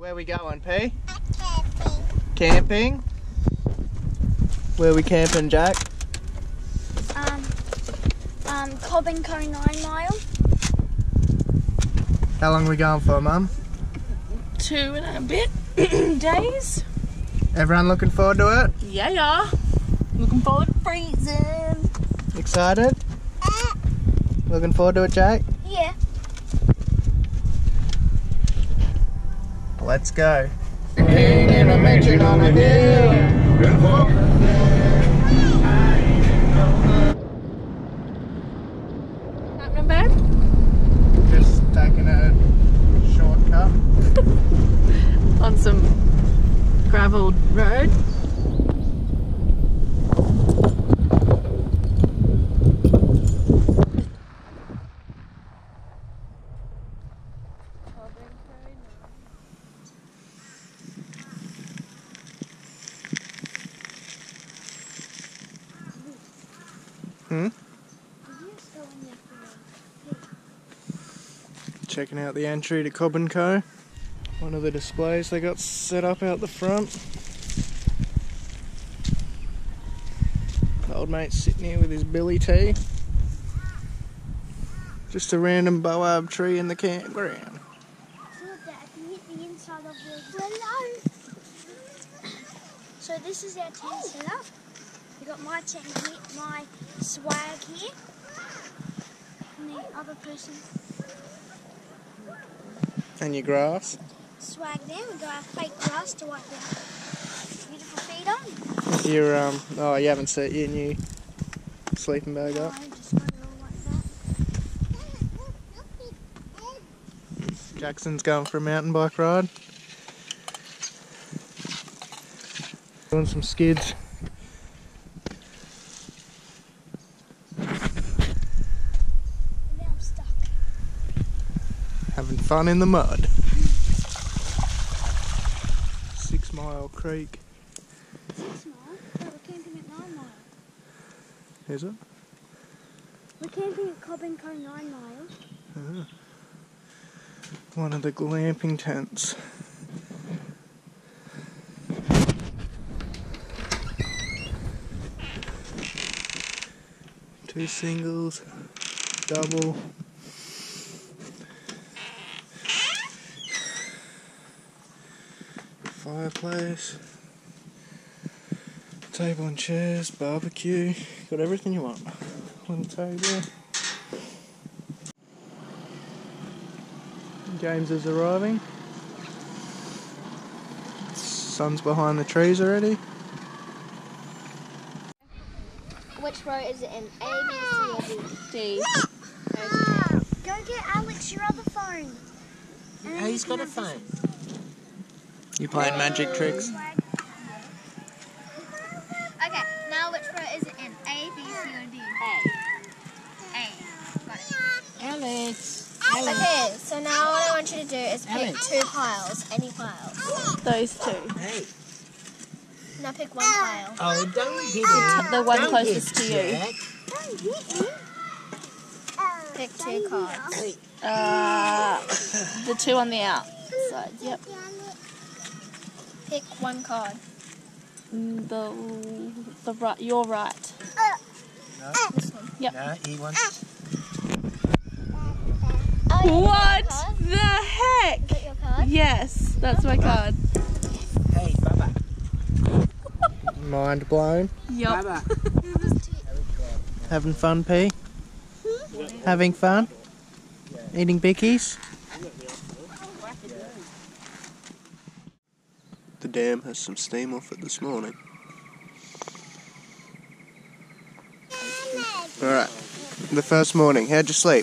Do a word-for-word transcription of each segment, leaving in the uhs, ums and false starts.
Where we going, P? Camping. Camping? Where we camping, Jack? Um, um, Cobb Co nine mile. How long are we going for, Mum? Two and a bit days. Everyone looking forward to it? Yeah, yeah. Looking forward to freezing. Excited? Looking forward to it, Jack? Yeah. Let's go. King in a mansion on a hill. Happening, babe? Just taking a shortcut. On some gravelled road. Hmm? Checking out the entry to Cobb Co. One of the displays they got set up out the front. The old mate's sitting here with his billy tea. Just a random boab tree in the campground. So this is our tent setup. We got my tent here, my swag here, and the other person's And your grass. swag there. We got our fake grass to wipe our beautiful feet on. Your um oh you haven't set your new sleeping bag No, up. I just got it all like that. Jackson's going for a mountain bike ride. Doing some skids. Now I'm stuck. Having fun in the mud. Six Mile Creek. Six mile? No, we're camping at nine mile. Is it? We're camping at Cobb Co nine mile. Uh, one of the glamping tents. Two singles, double. Fireplace. Table and chairs, barbecue. Got everything you want. Little table. James is arriving. Sun's behind the trees already. Which row is it in? A, B, C, or D? D. Go get Alex your other phone. And then He's you got can a have phone. You playing magic tricks? Okay, now which row is it in? A, B, C, or D? A. A. Got it. Alex. Okay, so now what I want you to do is pick Alex. two piles, any piles. Those two. Hey. Now pick one pile. Oh, don't hit The, him. the one Don't closest to hit you. Jack. Pick two cards. Hey. Uh, the two on the outside. Yep. Pick one card. Mm, The the right. You're right. No, This one. Yep. no, he wants. Oh, you What got your card? the heck? Is that your card? Yes, that's my card. Hey, Baba. Mind blown. Yup. Baba. Having fun, P? Having fun? Eating bickies? The dam has some steam off it this morning. Alright, the first morning, how'd you sleep?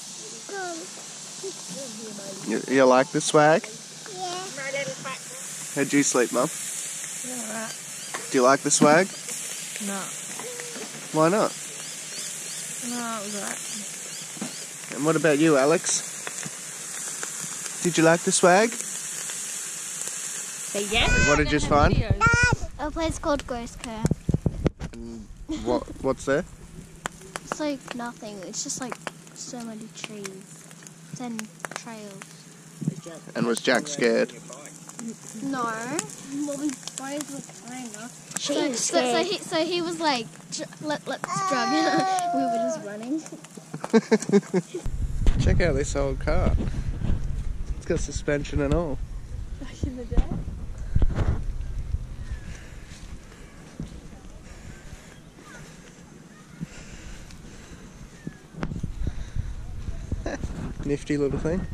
You, you like the swag? Yeah. How'd you sleep, Mum? Alright. Do you like the swag? No. Why not? No, it was alright. And what about you, Alex? Did you like the swag? Say yes. What did you find? A place called Ghost Camp. And what, what's there? It's like nothing. It's just like so many trees and trails. And was Jack scared? No. Well, we both were kind of. So, She's so, so, scared. he, so he was like, "Dr- let, let's drive. We were just running. Check out this old car. It's got suspension and all. Back in the day. Nifty little thing.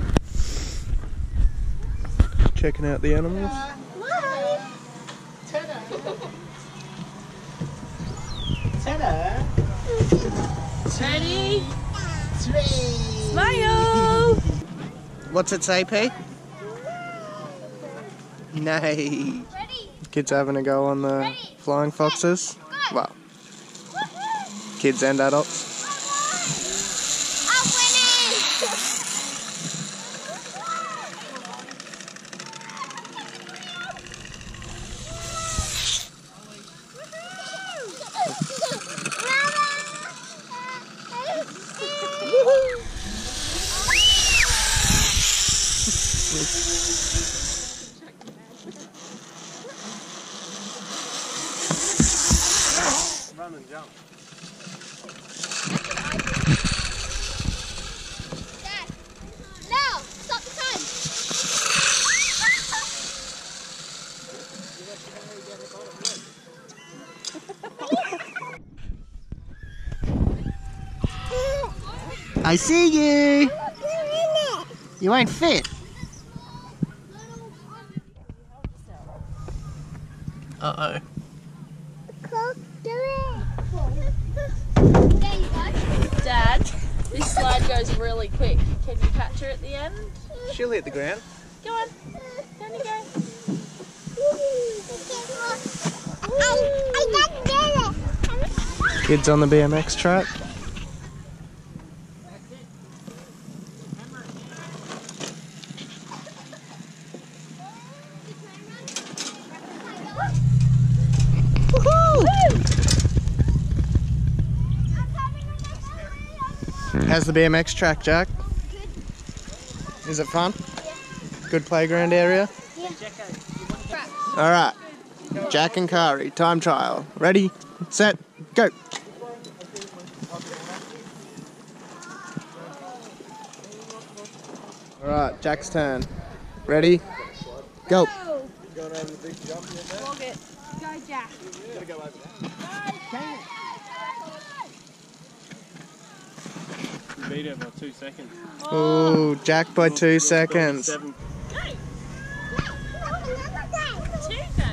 Checking out the animals. Ta-da! Ready? Three! Smile! What's it say, P? Nay. Ready? Kids having a go on the Ready? flying foxes. Go. Well, kids and adults. I'm winning! Run and jump. Dad, now, stop the time. I see you. You ain't fit. Uh oh. There you go. Dad, this slide goes really quick. Can you catch her at the end? She'll hit the ground. Go on. Down you go. Kids on the B M X track. How's the B M X track, Jack? Is it fun? Good playground area? Alright. Jack and Kari, time trial. Ready, set, go. Alright, Jack's turn. Ready, go. Log it. Go, Jack. You beat it by two seconds. Oh, Jack by two seconds. Seven. Two go.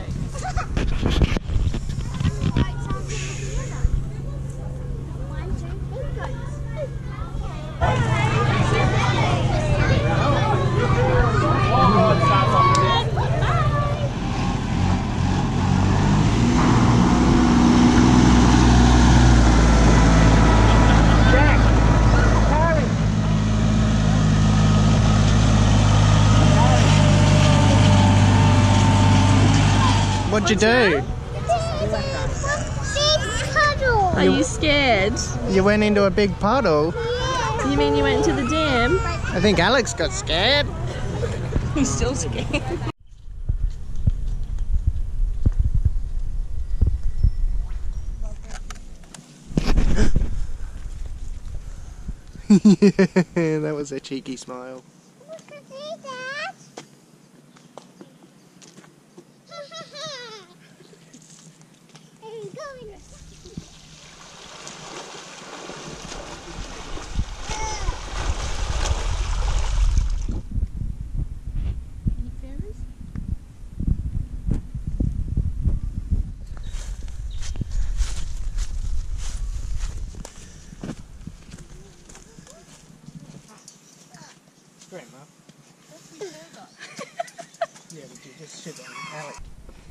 What'd you do? Are you scared? You went into a big puddle. You mean you went into the dam? I think Alex got scared. He's still scared. Yeah, that was a cheeky smile. Great, Mum. Yeah, but you just shit on Alex.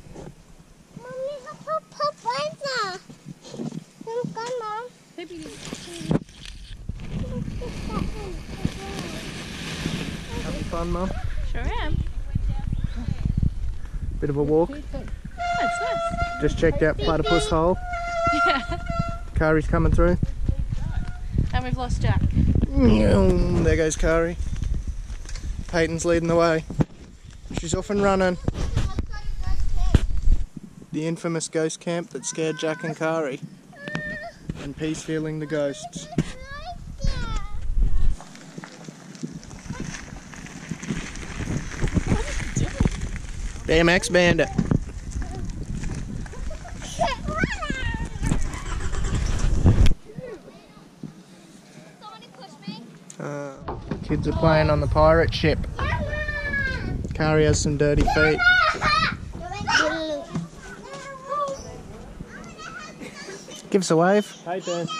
Having fun, Mum? Sure am. Bit of a walk. Oh, it's nice. Just checked out Platypus Hole. Yeah. Kari's coming through. And we've lost Jack. There goes Kari. Peyton's leading the way. She's off and running. The infamous ghost camp that scared Jack and Kari. And Peace feeling the ghosts. B M X Bandit. Uh, kids are playing on the pirate ship. Kari has some dirty feet. Give us a wave. Hey, Dan.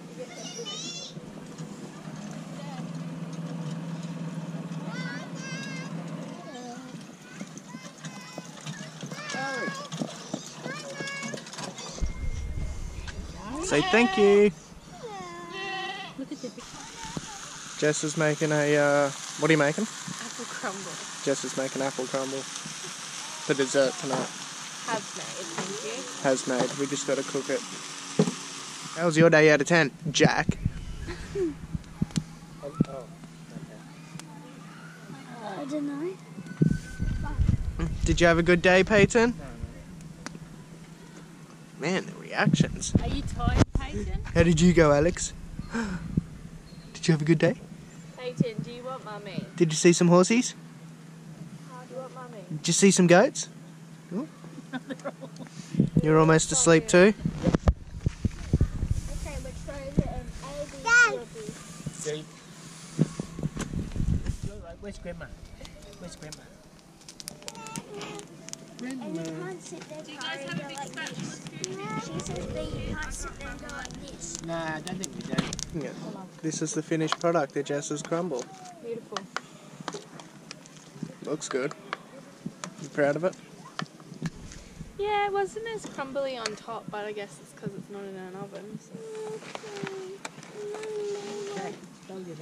Say thank you. Look at the Jess is making a, uh, what are you making? apple crumble. Jess is making apple crumble for dessert tonight. Have made, thank you. Has made, we just got to cook it. How was your day out of ten, Jack? I don't know. Did you have a good day, Peyton? Man, the reactions. Are you tired, Peyton? How did you go, Alex? Did you have a good day? Peyton, do you want mummy? Did you see some horsies? Do you want mummy? Did you see some goats? Oh. You're almost asleep too? Okay, we're trying to um, A, B, C, or B. See? Where's Grandma? Where's Grandma? And you can't sit there. Do you guys have a big like this? She says that you can't sit there and go like this. Nah, I don't think we do. Yeah. This is the finished product, the Jess's crumble. Beautiful. Looks good. You proud of it? Yeah, it wasn't as crumbly on top, but I guess it's because it's not in an oven. So. Okay, don't get out.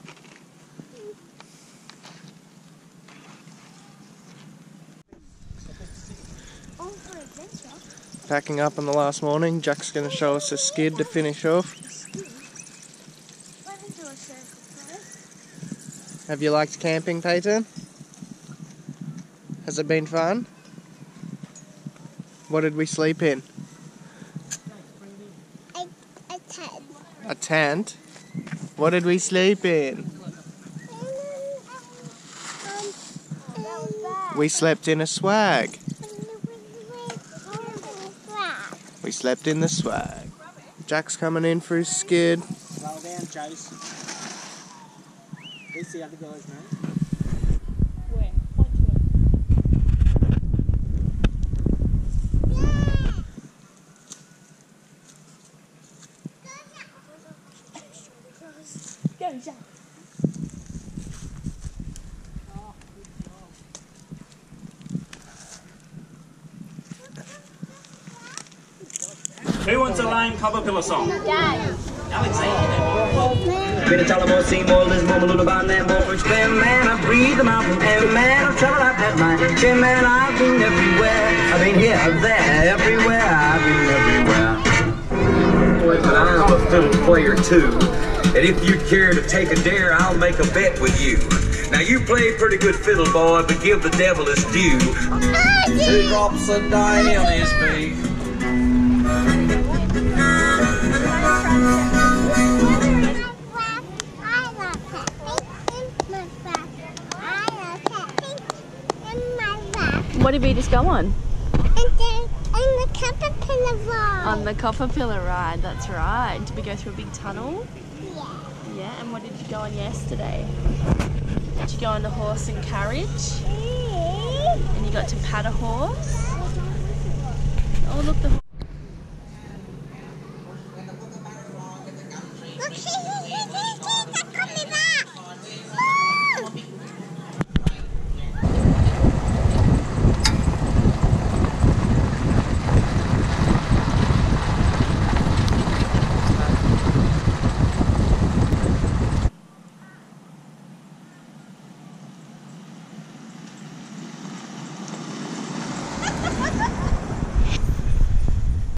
Oh, for adventure. Packing up on the last morning. Jack's going to show us a skid to finish off. Let me do a circle first. Have you liked camping, Peyton? Has it been fun? What did we sleep in? A, a tent. A tent? What did we sleep in? We slept in a swag. We slept in the swag. Jack's coming in for his skid. Roll down, Chase. Who's the other guy's name? Where? Point to it. Go, Jack. Who wants a lame cover pillar song? Dad. Been a Tullamore, Seymour, Lismore, Malulaban, Nambour, French man, man, I breathe the mountain air, man, I've traveled out that line, chin, man, I've been everywhere, I've been here, there, everywhere, I've been everywhere. But I'm a fiddle player too, and if you care to take a dare, I'll make a bet with you. Now you play pretty good fiddle, boy, but give the devil his due. Two drops of dye on his beak. What did we just go on? And then on the caterpillar ride. On the caterpillar ride, that's right. Did we go through a big tunnel? Yeah. Yeah, and what did you go on yesterday? Did you go on the horse and carriage? And you got to pat a horse? Oh, look, the